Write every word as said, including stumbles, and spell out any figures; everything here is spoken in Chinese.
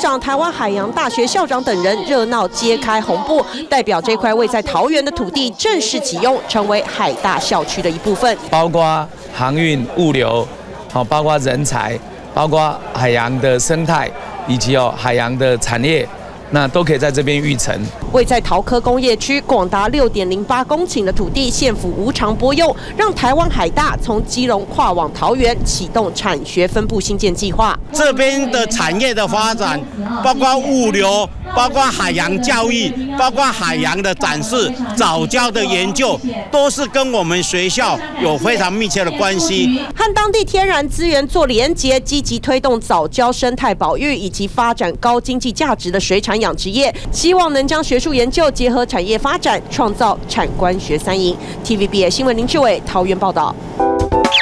长、台湾海洋大学校长等人热闹揭开红布，代表这块位在桃园的土地正式启用，成为海大校区的一部分。 包括航运、物流，好，包括人才，包括海洋的生态，以及哦海洋的产业。 那都可以在这边育成。 位在桃科工业区，广达六点零八公顷的土地，县府无偿拨用，让台湾海大从基隆跨往桃园，启动产学分部新建计划。 这边的产业的发展，包括物流，包括海洋教育，包括海洋的展示、藻礁的研究，都是跟我们学校有非常密切的关系。 和当地天然资源做连结，积极推动藻礁生态保育以及发展高经济价值的水产 养殖业，希望能将学术研究结合产业发展，创造产官学三赢。T V B S 新闻林志伟桃园报道。